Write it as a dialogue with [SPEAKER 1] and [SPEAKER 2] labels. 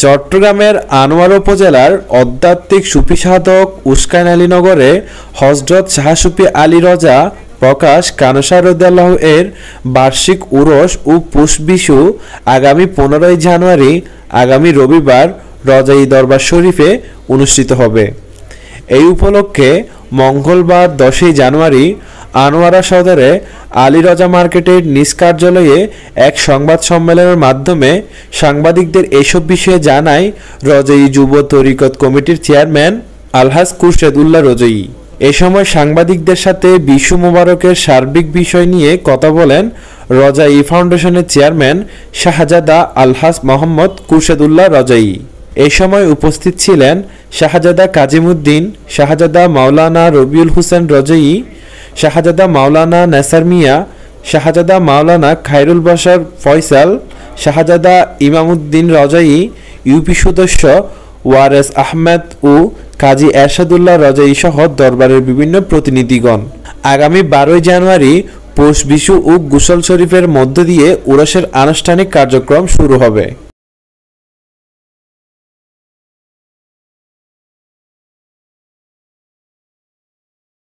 [SPEAKER 1] চট্টগ্রামের আনোয়ারা উপজেলার আধ্যাত্মিক সুফি সাধক উস্কান আলী নগরে হযরত শাহ সুফি আলী রজা প্রকাশ কানসার রাদিয়াল্লাহু এর বার্ষিক উরস ও পুষ বিশু আগামী 15 জানুয়ারি আগামী রবিবার রজাই দরবার শরীফে অনুষ্ঠিত হবে। এই উপলক্ষে মঙ্গলবার 10 জানুয়ারি আনোয়ারা সদরে আলী রজা মার্কেটের নিজ কার্যালয়ে এক সংবাদ সম্মেলনের মাধ্যমে সাংবাদিকদের এসব বিষয়ে জানায় রজয়ী যুব তরিকত কমিটির চেয়ারম্যান আলহাজ খুরশেদুল্লাহ রজয়ী। এ সময় সাংবাদিকদের সাথে বিশু মোবারকের সার্বিক বিষয় নিয়ে কথা বলেন রজায়ী ফাউন্ডেশনের চেয়ারম্যান শাহজাদা আলহাজ মোহাম্মদ খুরশেদুল্লাহ রজয়ী। এ সময় উপস্থিত ছিলেন শাহজাদা কাজিমউদ্দিন, শাহজাদা মাওলানা রবিউল হোসেন রজয়ী, শাহজাদা মাওলানা নেসার মিয়া, শাহজাদা মাওলানা খায়রুল বাশার ফয়সাল, শাহজাদা ইমামউদ্দিন রজয়ী, ইউপি সদস্য ওয়ারেস আহমেদ ও কাজী এরশাদুল্লাহ রজয়ী সহ দরবারের বিভিন্ন প্রতিনিধিগণ। আগামী 12 জানুয়ারি পৌষ বিশু ও গোসল শরীফের মধ্য দিয়ে উরসের আনুষ্ঠানিক কার্যক্রম শুরু হবে।